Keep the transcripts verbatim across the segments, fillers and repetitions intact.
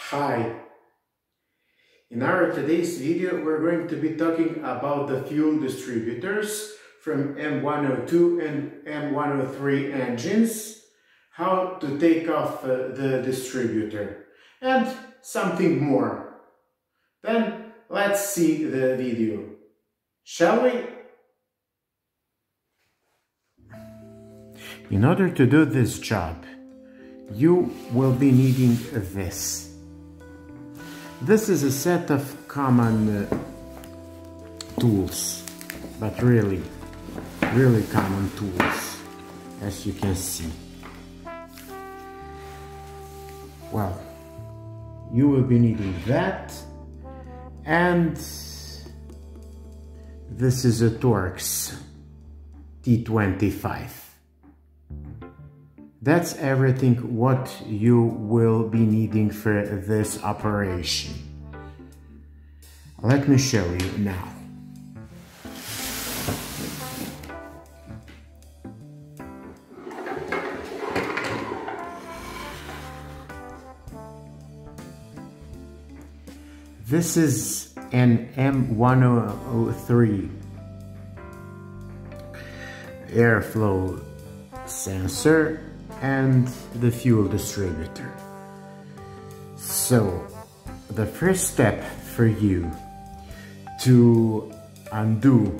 Hi! In our today's video we're going to be talking about the fuel distributors from M one oh two and M one oh three engines, how to take off uh, the distributor, and something more. Then let's see the video. Shall we? In order to do this job, you will be needing this. This is a set of common uh, tools, but really, really common tools, as you can see. Well, you will be needing that, and this is a Torx T twenty-five. That's everything what you will be needing for this operation. Let me show you now. This is an M one oh three airflow sensor and the fuel distributor. So the first step for you to undo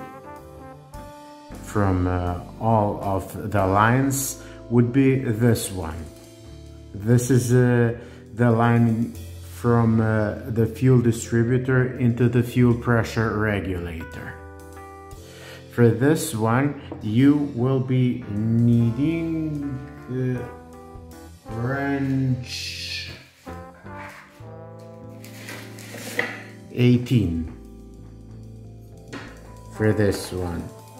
from uh, all of the lines would be this one. This is uh, the line from uh, the fuel distributor into the fuel pressure regulator. For this one, you will be needing the wrench eighteen for this one.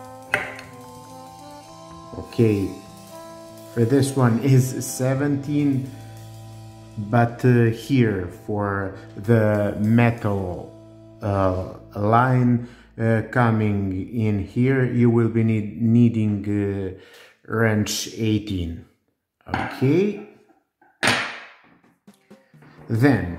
Okay, for this one is seventeen, but uh, here for the metal uh, line uh, coming in here, you will be need, needing uh, wrench eighteen. Okay, then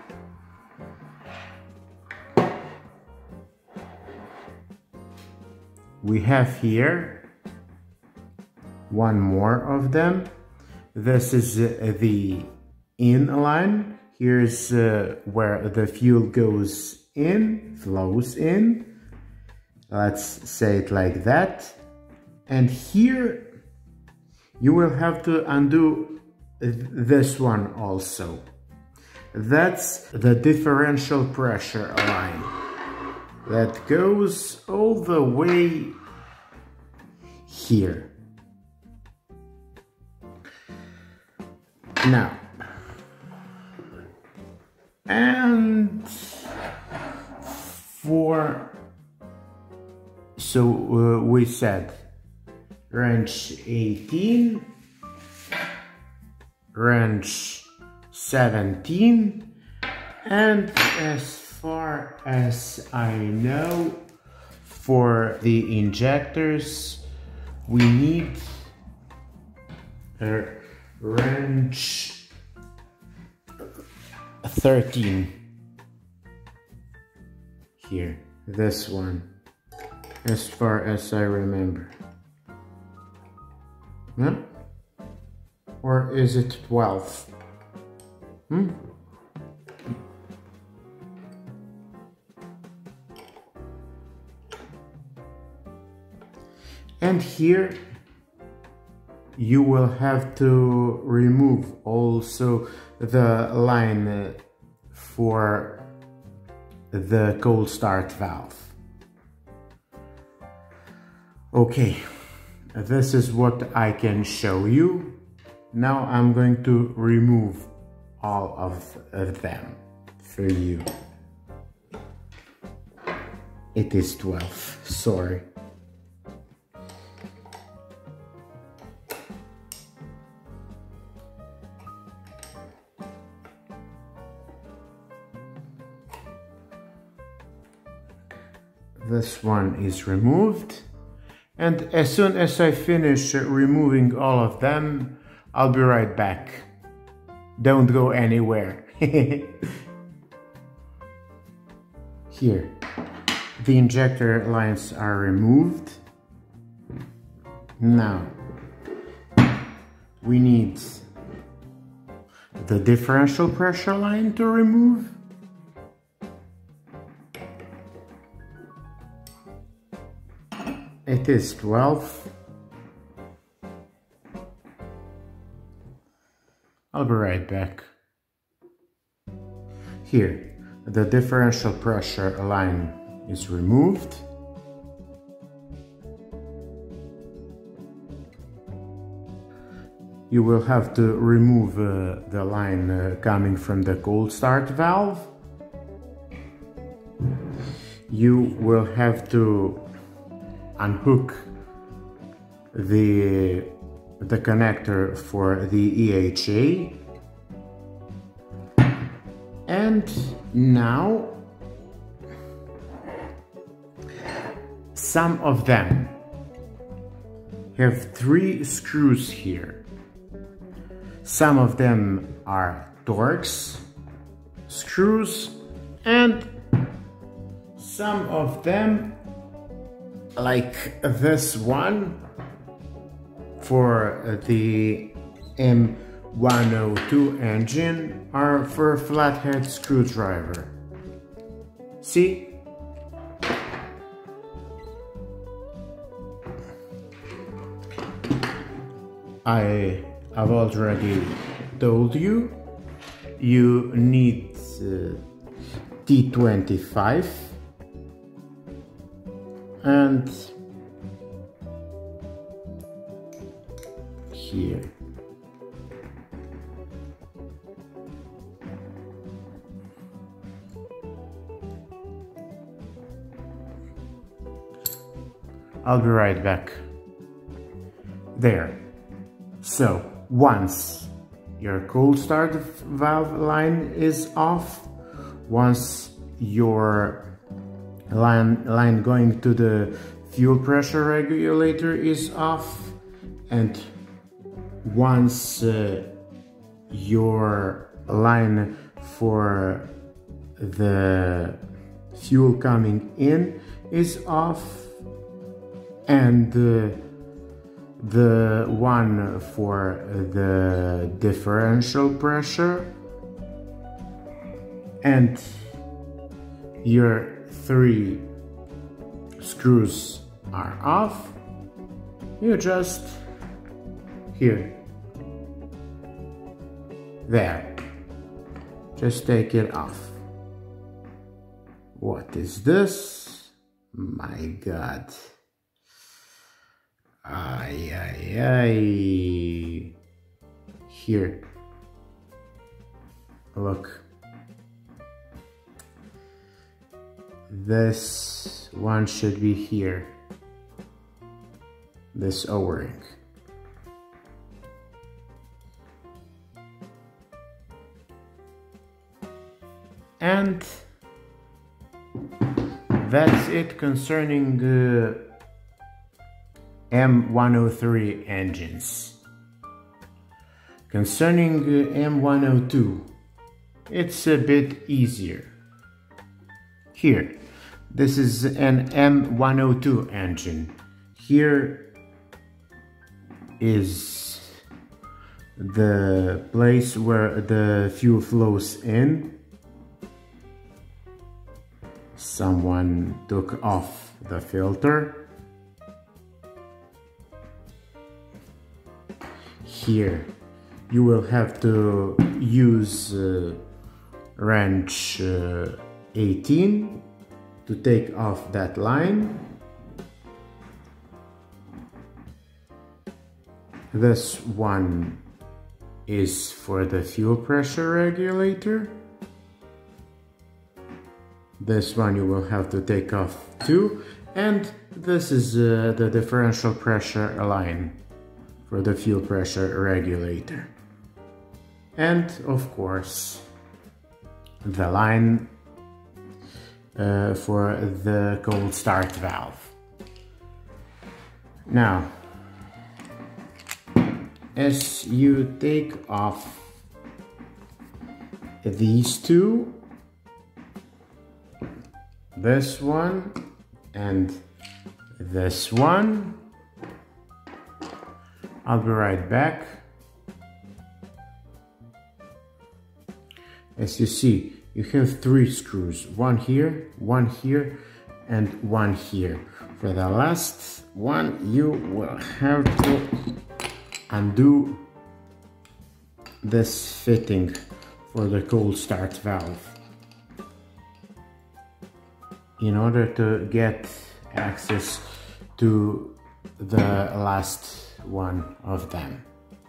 we have here one more of them. This is uh, the in line. Here's uh, where the fuel goes in, flows in. Let's say it like that. And here you will have to undo this one also. That's the differential pressure line that goes all the way here. Now, and for, so uh, we said wrench eighteen, wrench seventeen, and as far as I know, for the injectors, we need a wrench thirteen here, this one, as far as I remember. Huh? Or is it twelve? Hmm? And here you will have to remove also the line for the cold start valve. Okay. This is what I can show you. Now I'm going to remove all of them for you. It is twelve, sorry. This one is removed. And as soon as I finish removing all of them, I'll be right back. Don't go anywhere. Here, the injector lines are removed. Now, we need the differential pressure line to remove. It is twelve. I'll be right back. Here, the differential pressure line is removed. You will have to remove uh, the line uh, coming from the cold start valve. You will have to unhook the, the connector for the E H A. And now some of them have three screws here. Some of them are Torx screws, and some of them, like this one for the M one oh two engine, are for a flathead screwdriver. See? I I've already told you, you need uh, T twenty-five and here. I'll be right back. There. So, once your cold start valve line is off, once your line, line going to the fuel pressure regulator is off, and once uh, your line for the fuel coming in is off, and uh, the one for the differential pressure, and your three screws are off, you just here, there, just take it off. What is this? My God. Ay, ay, ay. Here. Look. This one should be here. This O-ring. And that's it concerning uh, M one oh three engines. Concerning uh, M one oh two, it's a bit easier. Here, this is an M one oh two engine. Here is the place where the fuel flows in. Someone took off the filter. Here you will have to use uh, wrench uh, eighteen to take off that line. This one is for the fuel pressure regulator. This one you will have to take off too, and this is uh, the differential pressure line for the fuel pressure regulator. And of course the line uh, for the cold start valve. Now, as you take off these two, this one and this one. I'll be right back. As you see, you have three screws, one here, one here, and one here. For the last one, you will have to undo this fitting for the cold start valve in order to get access to the last one of them.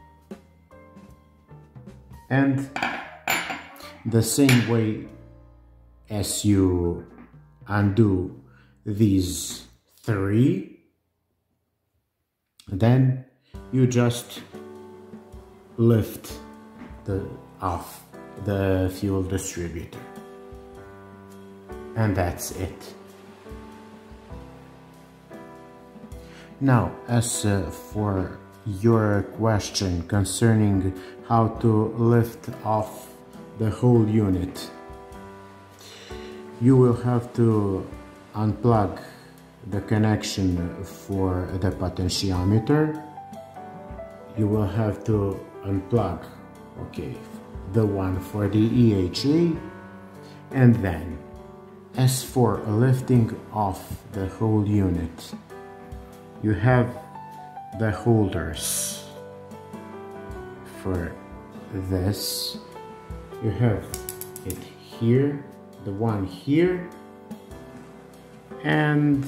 And the same way as you undo these three, then you just lift the off the fuel distributor, and that's it. Now, as uh, for your question concerning how to lift off the whole unit, you will have to unplug the connection for the potentiometer. You will have to unplug, okay, the one for the E H A, and then as for lifting off the whole unit, you have the holders for this. You have it here, the one here, and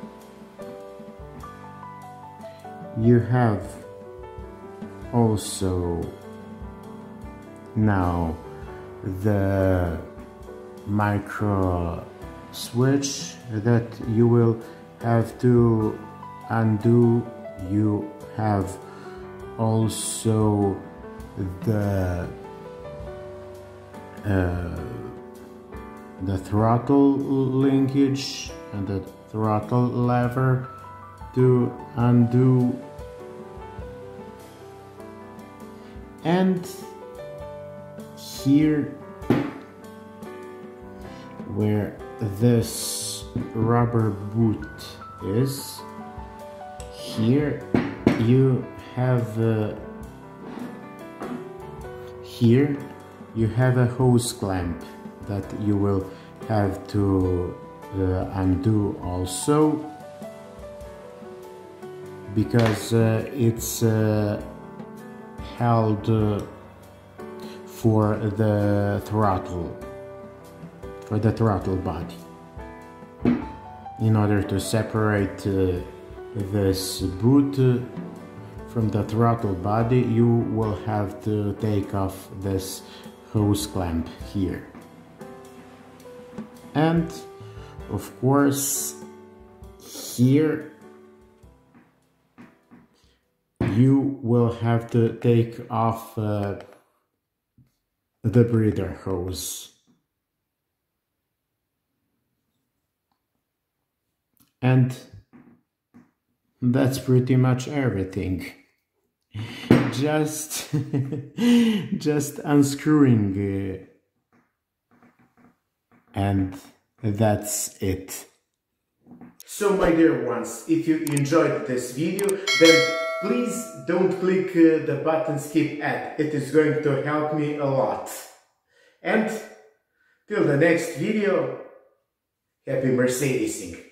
you have also now the micro switch that you will have to undo. You have also the uh, the throttle linkage and the throttle lever to undo, and here where this rubber boot is, here you have uh, here you have a hose clamp that you will have to uh, undo also, because uh, it's uh, held uh, for the throttle, for the throttle body. In order to separate uh, this boot uh, from the throttle body, you will have to take off this hose clamp here. And of course, here you will have to take off uh, the breather hose. And that's pretty much everything. Just, just unscrewing, uh, and that's it. So my dear ones, if you enjoyed this video, then please don't click uh, the button skip ad. It is going to help me a lot. And till the next video, happy Mercedesing.